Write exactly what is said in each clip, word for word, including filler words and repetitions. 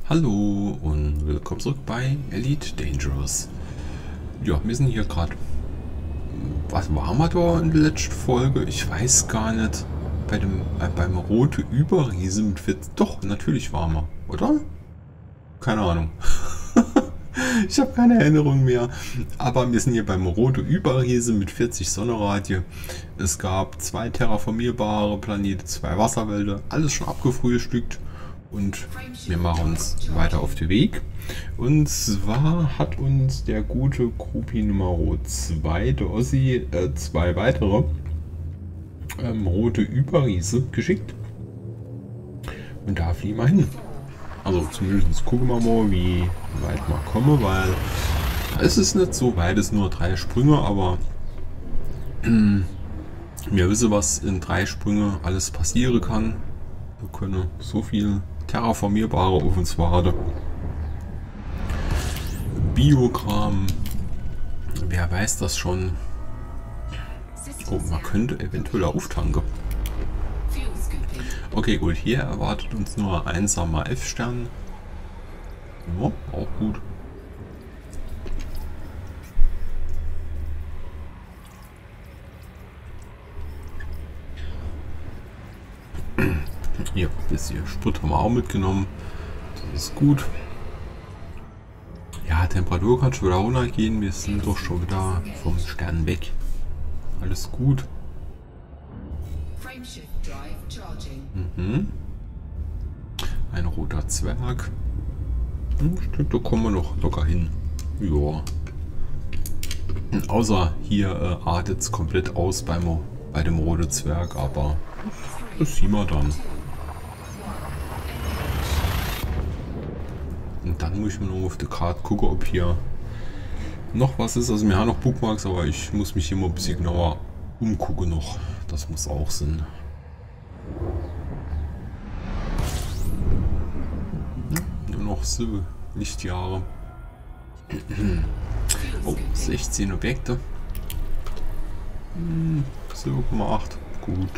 Hallo und willkommen zurück bei Elite Dangerous. Ja, wir sind hier gerade. Was waren wir da in der letzten Folge? Ich weiß gar nicht. Bei dem äh, beim rote Überriese mit vierzig. Doch, natürlich waren wir, oder? Keine Ahnung. Ich habe keine Erinnerung mehr. Aber wir sind hier beim rote Überriese mit vierzig Sonnenradie. Es gab zwei terraformierbare Planeten, zwei Wasserwälder, alles schon abgefrühstückt. Und wir machen uns weiter auf den Weg. Und zwar hat uns der gute Gruppi Nummer zwei, der Ossi, äh, zwei weitere ähm, rote Überriese geschickt. Und da fliegen wir hin. Also zumindest gucken wir mal, wie weit wir kommen, weil es ist nicht so weit, es sind nur drei Sprünge, aber wir wissen, was in drei Sprünge alles passieren kann. Wir können so viel terraformierbare auf uns warten. Biokram, wer weiß das schon. Oh, man könnte eventuell auftanken. Okay, gut, hier erwartet uns nur ein einsamer F-Stern. Ja, auch gut. Hier, das hier Sprit haben wir auch mitgenommen. Das ist gut. Ja, Temperatur kann schon wieder runtergehen. Wir sind doch schon wieder vom Stern weg. Alles gut. Mhm. Ein roter Zwerg. Hm, stimmt, da kommen wir noch locker hin. Ja. Außer hier äh, artet es komplett aus beim, bei dem roten Zwerg, aber das sehen wir dann. Und dann muss ich mir noch auf der Karte gucken, ob hier noch was ist. Also wir haben noch Bookmarks, aber ich muss mich hier mal ein bisschen genauer umgucken noch. Das muss auch Sinn. Nur noch sieben Lichtjahre. Oh, sechzehn Objekte. sieben Komma acht. Gut.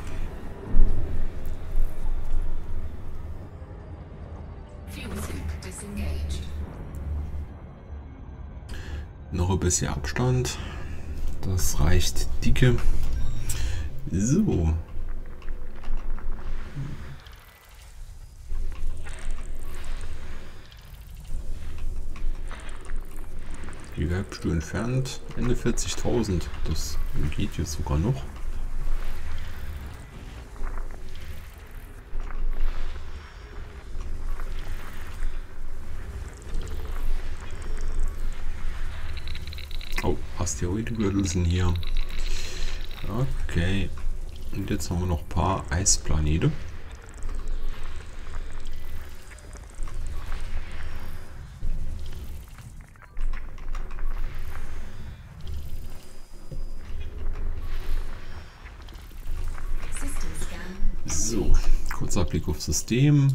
Noch ein bisschen Abstand. Das reicht dicke. So. Wie weit bist du entfernt? Ende vierzigtausend. Das geht jetzt sogar noch. Oh, Asteroidengürtel sind hier. Okay. Und jetzt haben wir noch ein paar Eisplanete. So, kurzer Blick aufs System.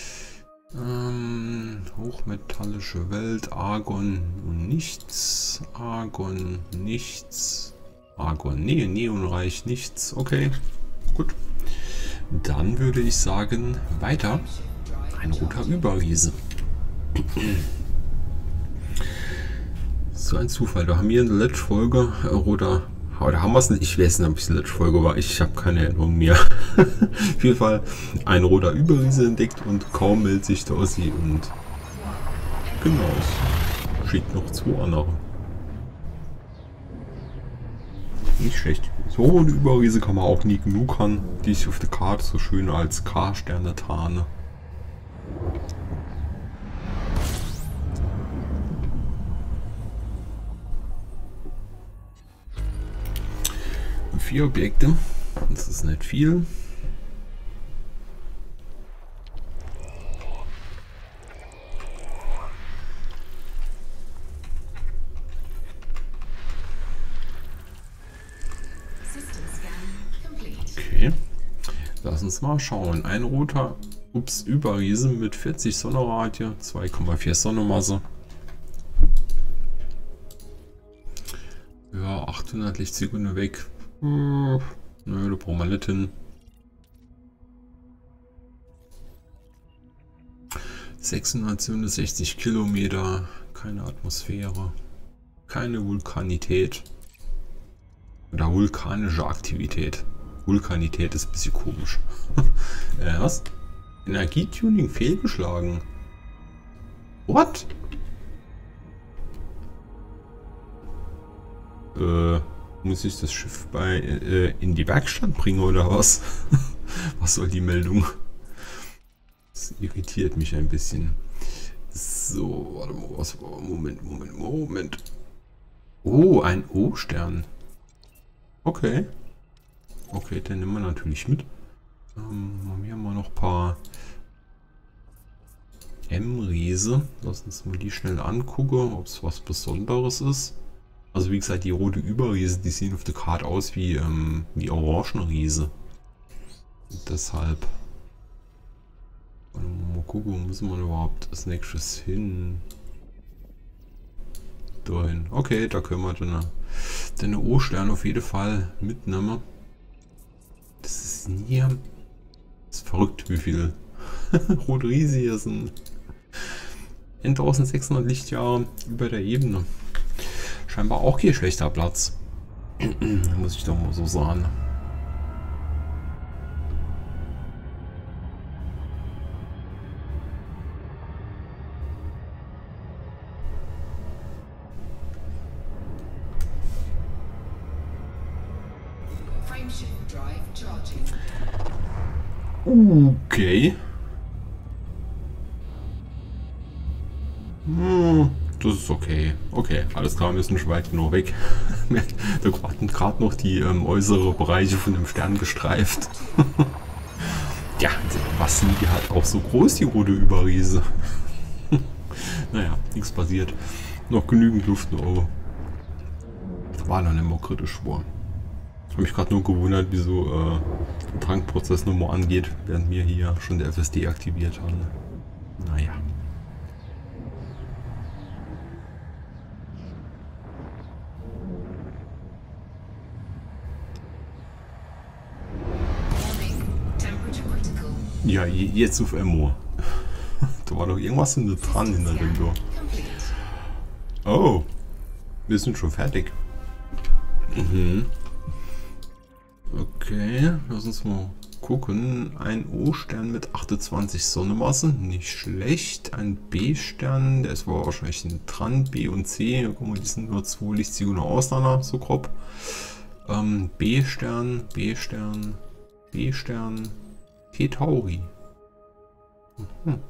Ähm, hochmetallische Welt, Argon nichts, Argon nichts, Argon, nee, Neonreich nichts, okay, gut. Dann würde ich sagen, weiter, ein roter Überriese. So ein Zufall, da haben wir in der letzten Folge äh, roter, oder haben wir es nicht, ich weiß nicht, ob es die letzte Folge war, ich habe keine Erinnerung mehr. Auf jeden Fall ein roter Überriese entdeckt und kaum meldet sich der Ossi und genau, schickt noch zwei andere. Nicht schlecht. So rote Überriese kann man auch nie genug haben, die ich auf der Karte so schön als K-Sterne tarne. Vier Objekte, das ist nicht viel. Okay, lass uns mal schauen. Ein roter Ups Überriese mit vierzig Sonnenradie, zwei Komma vier Sonnenmasse. Ja, achthundert Lichtsekunden weg. Hm, nö, da brauchen wir nicht hin. sechshundertsiebenundsechzig Kilometer, keine Atmosphäre, keine Vulkanität oder vulkanische Aktivität. Vulkanität ist ein bisschen komisch. äh, was? Energietuning fehlgeschlagen. What? Äh, muss ich das Schiff bei äh, in die Werkstatt bringen oder was? Was soll die Meldung? Das irritiert mich ein bisschen. So, warte mal, was war? Moment, Moment, Moment. Oh, ein O-Stern. Okay. Okay, den nehmen wir natürlich mit. Ähm, hier haben wir noch ein paar M-Riese. Lass uns mal die schnell angucken, ob es was Besonderes ist. Also wie gesagt, die rote Überriese, die sehen auf der Karte aus wie, ähm, wie Orangenriese. Deshalb. Mal gucken, wo müssen wir überhaupt als nächstes hin? Dahin. Okay, da können wir den, den O-Stern auf jeden Fall mitnehmen. Das ist nie. Das ist verrückt, wie viel rote Riese hier sind. eintausendsechshundert Lichtjahre über der Ebene. Scheinbar auch kein schlechter Platz. Muss ich doch mal so sagen. Okay. Hm, das ist okay. Okay, alles klar, wir sind schon weit genug weg. Da hatten gerade noch die ähm, äußere Bereiche von dem Stern gestreift. Ja, was sind die halt auch so groß, die rote Überriese? Naja, nichts passiert. Noch genügend Luft nach oben. Das war noch nicht mehr kritisch war. Ich habe mich gerade nur gewundert, wieso äh, der Tankprozess nochmal angeht, während wir hier schon der F S D aktiviert haben. Naja. Ja, jetzt auf Emo. Da war doch irgendwas in der dran in der Window. Oh, wir sind schon fertig. Mhm. Okay, lass uns mal gucken. Ein O-Stern mit achtundzwanzig Sonnenmasse, nicht schlecht. Ein B-Stern, der ist wohl wahrscheinlich ein Tran, B und C. Guck mal, die sind nur zwei Lichtsegungen auseinander, so grob. Ähm, B-Stern, B-Stern, B-Stern, T-Tauri. Mhm.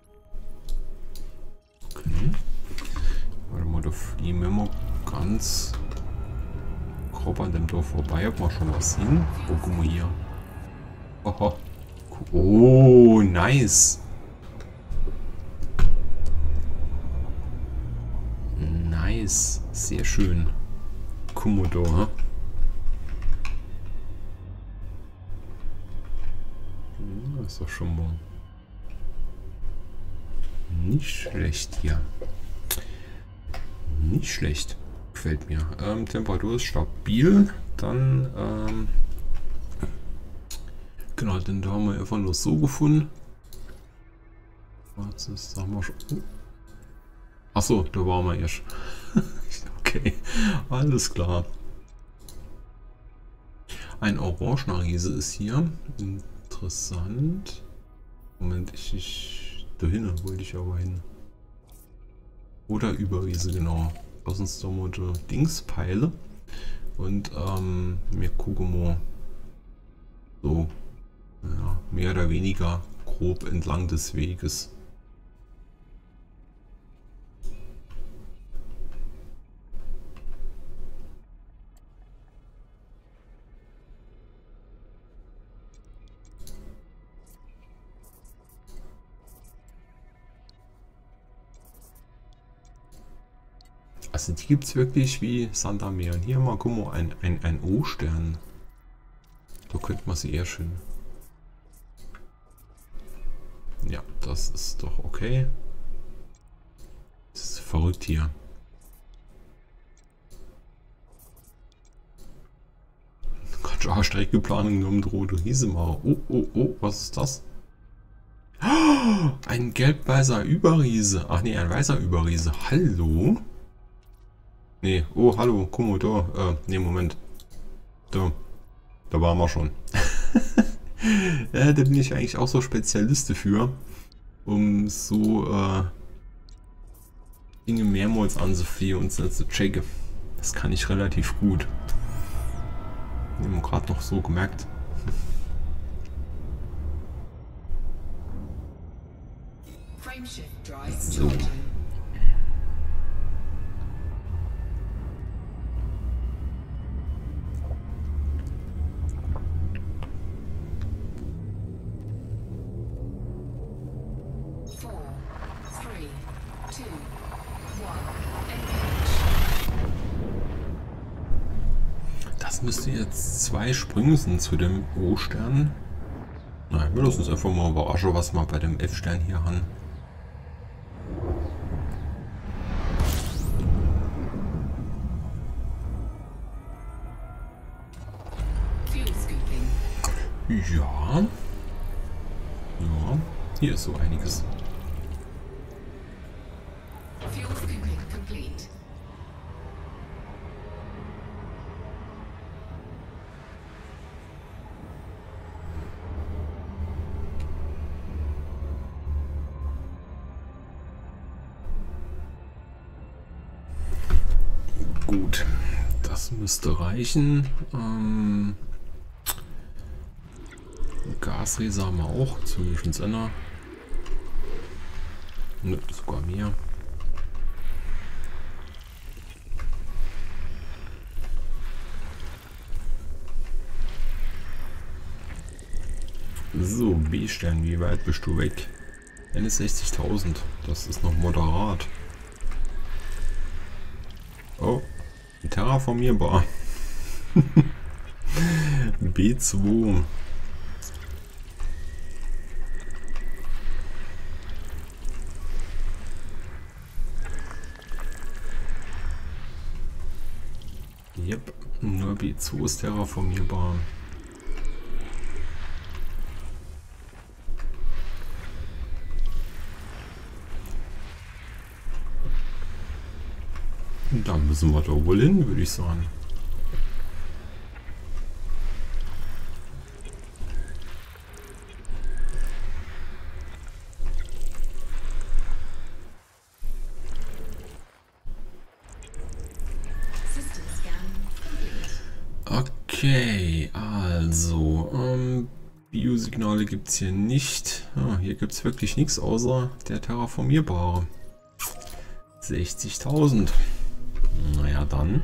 Okay. Warte mal, da fliegen wir mal ganz grob an dem Dorf vorbei, ob wir schon was sehen. Oh, guck mal hier. Oho. Oh, nice. Nice. Sehr schön. Komodo, das ist doch schon mal nicht schlecht hier. Nicht schlecht. Gefällt mir. Ähm, Temperatur ist stabil. Dann, ähm, genau, den da haben wir einfach nur so gefunden. Was ist, sagen wir schon. Achso, da waren wir erst. Okay, alles klar. Ein orangener Riese ist hier. Interessant. Moment, ich, ich dahin wollte ich aber hin. Oder Überriese, genau. Lass uns da mal die Dingspeile. Und ähm, wir gucken mal so, ja, mehr oder weniger grob entlang des Weges. Also die gibt es wirklich wie Sand am Meer. Und hier mal, guck mal, ein, ein, ein O-Stern. Da könnte man sie eher schön. Ja, das ist doch okay. Das ist verrückt hier. Kannst du auch Streckeplanung nur mit rote Riese machen. Oh, oh, oh, was ist das? Oh, Oh, ein gelb-weißer Überriese. Ach nee, ein weißer Überriese. Hallo? Nee, oh, hallo, guck mal da. Äh, nee, Moment. Da. Da waren wir schon. Ja, da bin ich eigentlich auch so Spezialist dafür, um so äh, Dinge mehrmals anzufliehen und zu checken. Das kann ich relativ gut. Haben wir gerade noch so gemerkt. So. Das müsste jetzt zwei Sprünge sind zu dem O-Stern. Nein, wir lassen uns einfach mal überraschen, was wir bei dem F-Stern hier haben. Ja. Ja, hier ist so einiges. Gut, das müsste reichen. Ähm, Gasräser haben wir auch, zumindest einer. Ne, sogar mehr. So, B-Stern, wie weit bist du weg? sechzigtausend, das ist noch moderat. Oh, terraformierbar. B zwei. Yep, nur B zwei ist terraformierbar. Da müssen wir da wohl hin, würde ich sagen. Okay, also ähm, Biosignale gibt es hier nicht. Ah, hier gibt es wirklich nichts außer der terraformierbare. sechzigtausend. Naja, dann.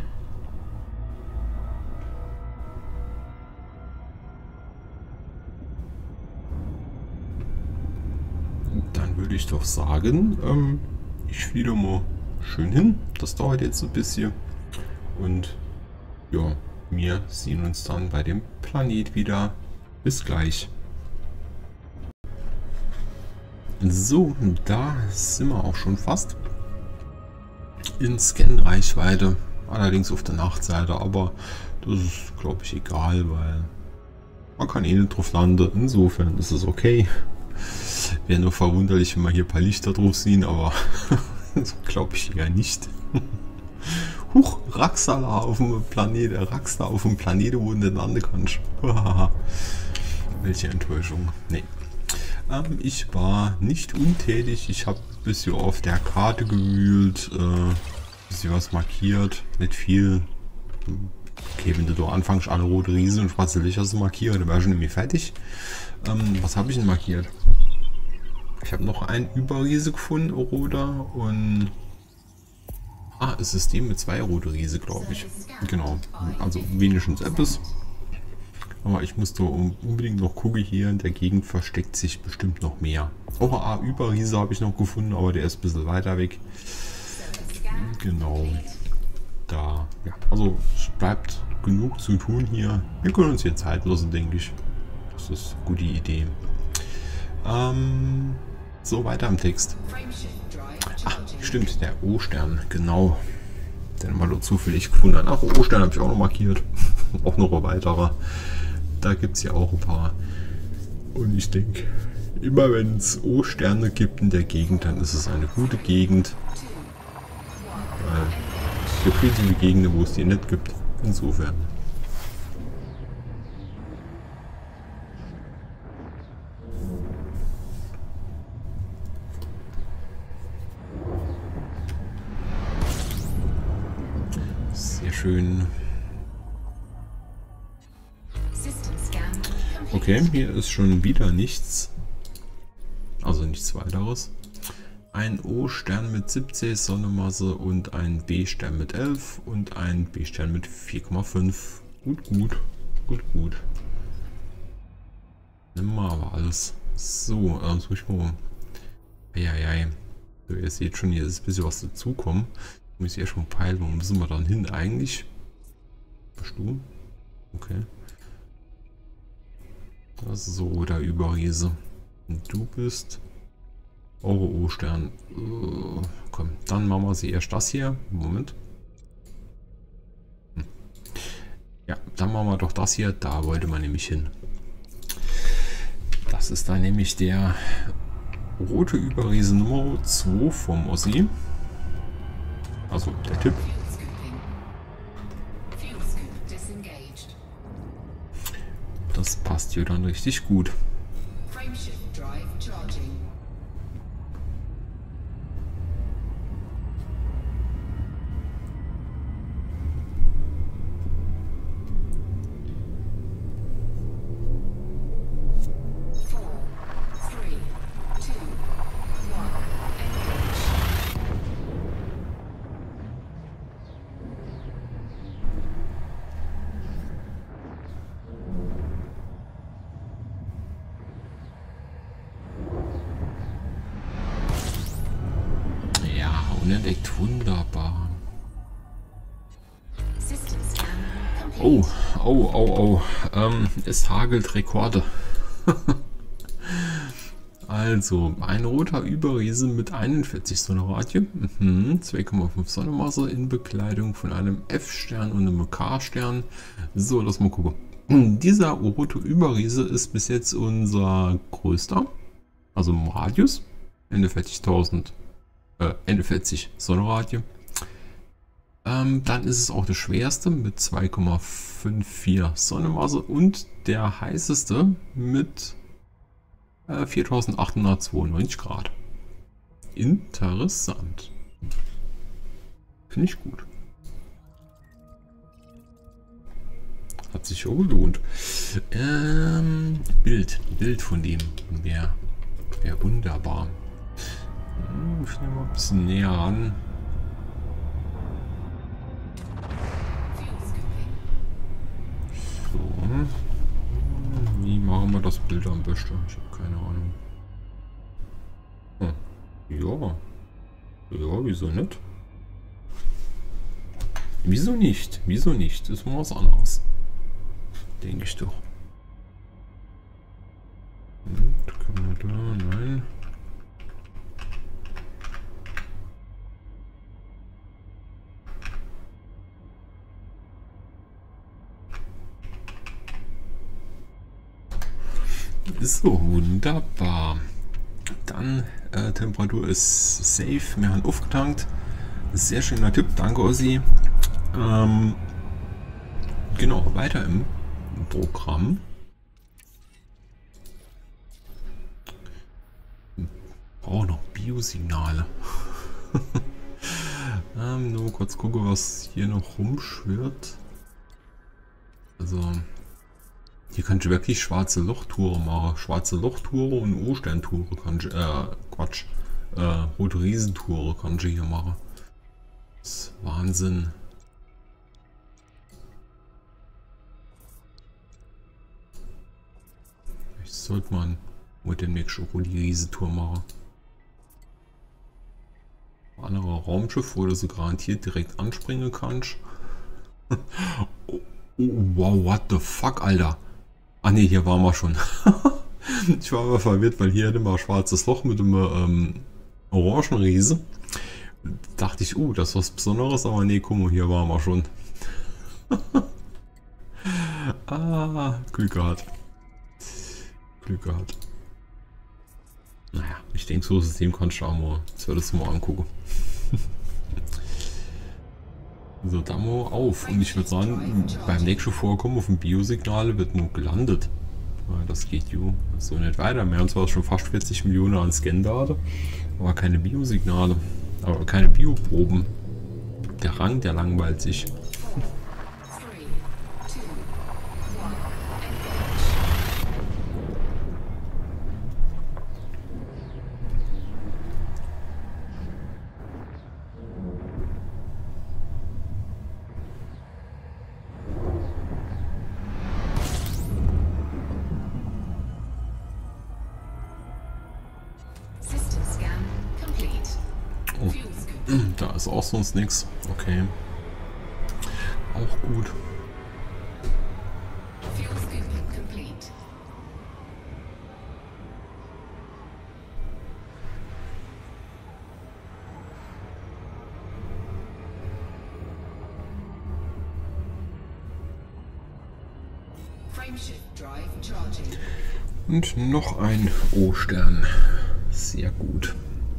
Dann würde ich doch sagen, ähm, ich fliege mal schön hin. Das dauert jetzt ein bisschen. Und ja, wir sehen uns dann bei dem Planet wieder. Bis gleich. So, da sind wir auch schon fast in Scan-Reichweite, allerdings auf der Nachtseite, aber das ist, glaube ich, egal, weil man kann eh nicht drauf landen, insofern ist es okay. Wäre nur verwunderlich, wenn wir hier ein paar Lichter drauf sehen, aber das glaube ich eher nicht. Huch, Raxala auf dem Planet, Raxala auf dem Planeten, wo du nicht landen kannst. Welche Enttäuschung. Nee. Ähm, ich war nicht untätig, ich habe ein bisschen auf der Karte gewühlt, äh, ein bisschen was markiert, nicht viel. Okay, wenn du da anfängst, alle rote Riesen und schwarze Löcher zu markieren, dann wäre schon irgendwie fertig. Ähm, was habe ich denn markiert? Ich habe noch einen Überriese gefunden, Oroda, und ah, ein System mit zwei rote Riese, glaube ich. Genau, also wenigstens etwas. Aber ich muss da unbedingt noch gucken, hier in der Gegend versteckt sich bestimmt noch mehr. Auch ein A-Überriese habe ich noch gefunden, aber der ist ein bisschen weiter weg. Genau. Da, ja, also es bleibt genug zu tun hier. Wir können uns hier Zeit lassen, denke ich. Das ist eine gute Idee. Ähm, so, weiter im Text. Ach, stimmt, der O-Stern, genau. Den mal zufällig gefunden. Ach, O-Stern habe ich auch noch markiert. Auch noch ein weiterer. Da gibt es ja auch ein paar. Und ich denke, Immer wenn es O-Sterne gibt in der Gegend, dann ist es eine gute Gegend. Weil es gibt viele Gegenden, wo es die nicht gibt. Insofern. Sehr schön. Okay, hier ist schon wieder nichts. Also nichts weiteres. Ein O-Stern mit siebzehn Sonnenmasse und ein B-Stern mit elf und ein B-Stern mit vier Komma fünf. Gut, gut. Gut, gut. Nimm mal aber alles. So, ähm, muss ich mal. Eieiei. So, ihr seht schon, hier ist ein bisschen was dazukommen. Ich muss ja schon peilen, wo müssen wir dann hin eigentlich? Bist du? Okay. Das ist so der Überriese. Und du bist eure O-Stern. Uh, komm, dann machen wir sie erst das hier. Moment. Hm. Ja, dann machen wir doch das hier. Da wollte man nämlich hin. Das ist dann nämlich der rote Überriese Nummer zwei vom Ossi. Also der Tipp. Das passt hier dann richtig gut. Unentdeckt, wunderbar. Oh, oh, oh, oh. Ähm, es hagelt Rekorde. Also, ein roter Überriese mit einundvierzig Sonnenradien, mhm, zwei Komma fünf Sonnenmasse in Bekleidung von einem F-Stern und einem K-Stern. So, lass mal gucken. Dieser rote Überriese ist bis jetzt unser größter, also im Radius, einundvierzigtausend. Äh, einundvierzig Sonnenradien. Ähm, dann ist es auch der schwerste mit zwei Komma vierundfünfzig Sonnenmasse und der heißeste mit äh, viertausendachthundertzweiundneunzig Grad. Interessant. Finde ich gut. Hat sich auch gelohnt. Ähm, Bild. Bild von dem wäre wär wunderbar. Ich nehme mal ein bisschen näher ran. So. Wie machen wir das Bild am besten? Ich habe keine Ahnung. Hm. Ja. Ja, wieso nicht? Wieso nicht? Wieso nicht? Das ist mal was anderes. Denke ich doch. Hm, können wir da? Nein. So, wunderbar. Dann äh, Temperatur ist safe. Wir haben aufgetankt. Sehr schöner Tipp. Danke, Ossi. Ähm, genau, weiter im Programm. Brauche noch Biosignale. ähm, nur kurz gucken, was hier noch rumschwirrt. Also. Hier kann ich wirklich schwarze Lochtouren machen. Schwarze Lochtouren und O-Stern-Touren kann ich, äh, Quatsch, äh, rote Riesentouren kann ich hier machen. Das ist Wahnsinn. Vielleicht sollte man mit dem nächsten rote Riesentour machen. Andere Raumschiff, wo du so garantiert direkt anspringen kannst. Oh, wow, what the fuck, Alter. Ah ne, hier waren wir schon. Ich war aber verwirrt, weil hier hätte man ein schwarzes Loch mit einem ähm, Orangenriese. Dachte ich, uh, das ist was Besonderes, aber ne, guck mal, hier waren wir schon. Ah, Glück gehabt. Glück gehabt. Naja, ich denke, so System kannst du auch mal, das würdest du mal angucken. So, da mal auf. Und ich würde sagen, beim nächsten Vorkommen auf dem Biosignal wird nur gelandet. Das geht ju so nicht weiter. Wir haben zwar schon fast vierzig Millionen an Scan-Daten, aber keine Biosignale, aber keine Bioproben. Der Rang, der langweilt sich. Oh, da ist auch sonst nichts. Okay. Auch gut. Und noch ein O-Stern. Sehr gut.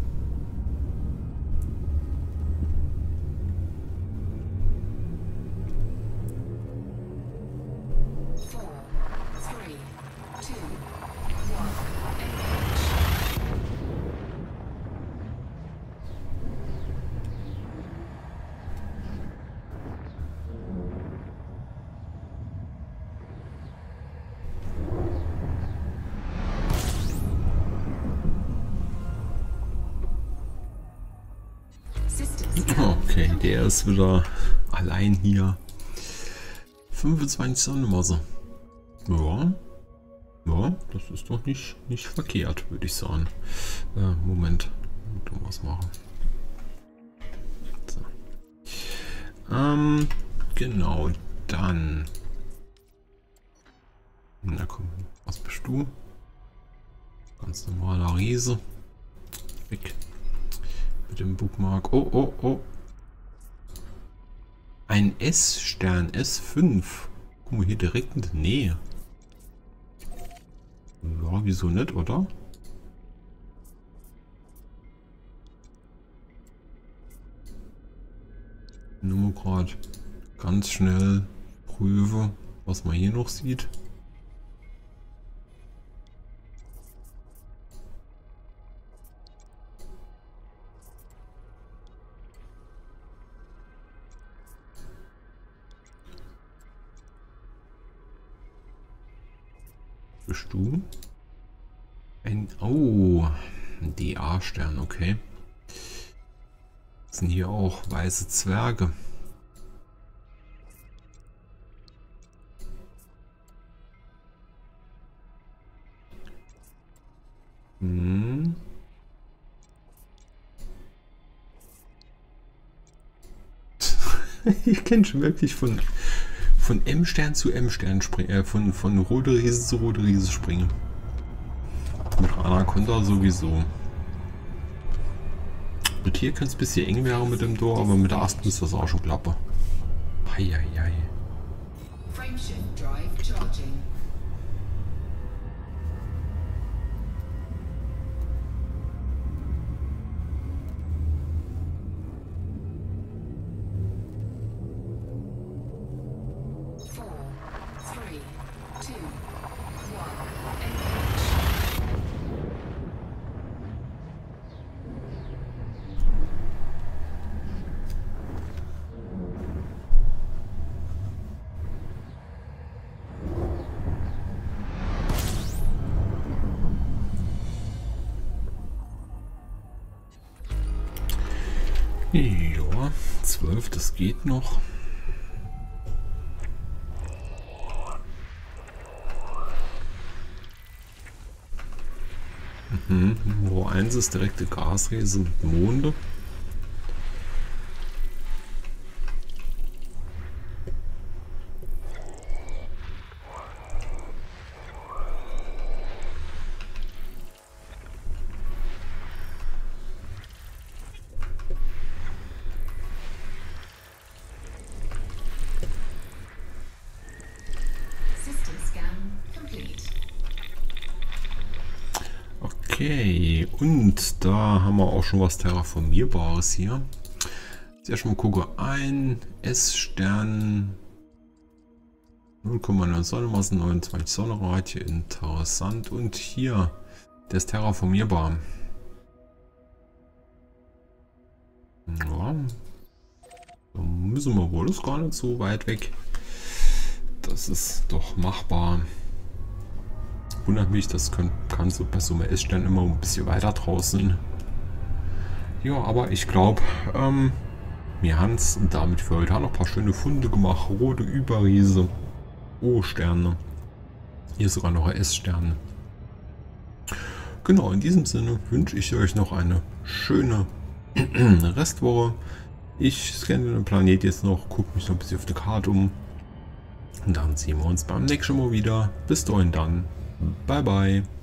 Okay, der ist wieder allein hier. fünfundzwanzig Sonnenmasse. Ja. Ja, das ist doch nicht, nicht verkehrt, würde ich sagen. Äh, Moment. Du was machen. So. Ähm, genau, dann. Na komm, was bist du? Ganz normaler Riese. Weg. Mit dem Bookmark. Oh, oh, oh. Ein S-Stern, S fünf. Guck mal, hier direkt in der Nähe. Ja, wieso nicht, oder? Nur gerade ganz schnell prüfe, was man hier noch sieht. Bist du? Ein, oh, ein D A-Stern, okay. Das sind hier auch weiße Zwerge. Hm. Ich kenne schon wirklich von von M-Stern zu M-Stern springen, äh, von, von rote Riese zu rote Riese springen. Mit Anaconda sowieso. Mit hier könnte es ein bisschen eng werden mit dem Tor, aber mit der Ast ist das auch schon klappe. Heieiei. Frameshift drive charging. Ja, zwölf, das geht noch. Mhm. Nummer eins ist direkte Gasriese mit Monde. Okay, Und da haben wir auch schon was Terraformierbares hier. Jetzt erstmal gucke, ein S-Stern, null Komma neun Sonnenmassen, neunundzwanzig Sonnenradie, interessant. Und hier, der ist terraformierbar. Ja, da müssen wir wohl, ist gar nicht so weit weg. Das ist doch machbar. Wundert mich, das kann, kann so bei so einem S-Stern immer ein bisschen weiter draußen. Ja, aber ich glaube, ähm, wir haben es damit für heute noch ein paar schöne Funde gemacht. Rote Überriese, O-Sterne. Hier sogar noch S-Sterne. Genau, in diesem Sinne wünsche ich euch noch eine schöne Restwoche. Ich scanne den Planet jetzt noch, gucke mich noch ein bisschen auf der Karte um. Und dann sehen wir uns beim nächsten Mal wieder. Bis dahin dann. Bye bye.